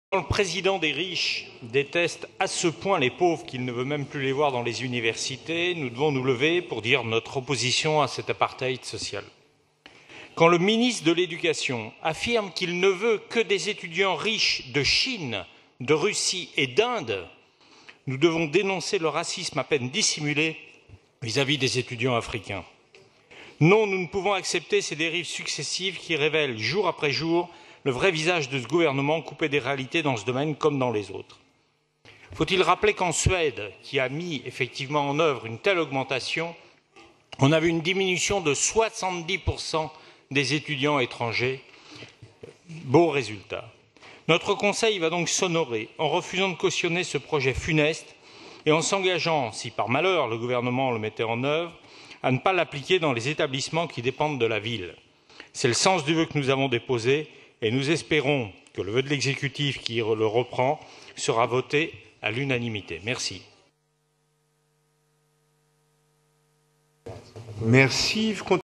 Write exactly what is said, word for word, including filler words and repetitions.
Le président des riches déteste à ce point les pauvres qu'il ne veut même plus les voir dans les universités. Nous devons nous lever pour dire notre opposition à cet apartheid social. Quand le ministre de l'Éducation affirme qu'il ne veut que des étudiants riches de Chine, de Russie et d'Inde, nous devons dénoncer le racisme à peine dissimulé vis-à-vis des étudiants africains. Non, nous ne pouvons accepter ces dérives successives qui révèlent jour après jour le vrai visage de ce gouvernement coupé des réalités dans ce domaine comme dans les autres. Faut-il rappeler qu'en Suède, qui a mis effectivement en œuvre une telle augmentation, on a vu une diminution de soixante-dix pour cent des étudiants étrangers. Beau résultat. Notre Conseil va donc s'honorer en refusant de cautionner ce projet funeste et en s'engageant, si par malheur le gouvernement le mettait en œuvre, à ne pas l'appliquer dans les établissements qui dépendent de la ville. C'est le sens du vœu que nous avons déposé et nous espérons que le vœu de l'exécutif qui le reprend sera voté à l'unanimité. Merci. Merci.